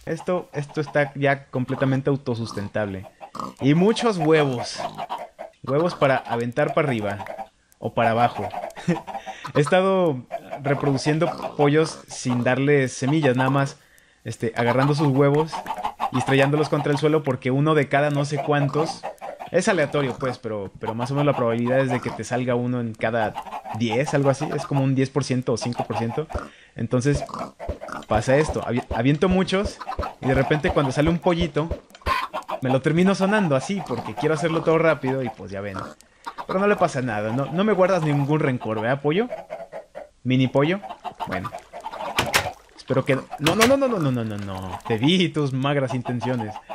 Esto está ya completamente autosustentable. Y muchos huevos. Huevos para aventar para arriba o para abajo. He estado reproduciendo pollos sin darles semillas, nada más agarrando sus huevos y estrellándolos contra el suelo porque uno de cada no sé cuántos es aleatorio, pues, pero más o menos la probabilidad es de que te salga uno en cada 10, algo así. Es como un 10% o 5%. Entonces pasa esto, aviento muchos y de repente cuando sale un pollito me lo termino sonando así porque quiero hacerlo todo rápido y pues ya ven. Pero no le pasa nada, no me guardas ningún rencor, ¿verdad, pollo? Mini pollo. Bueno, espero que... No, no, no, no, no, no, no, no, no. Te vi tus magras intenciones.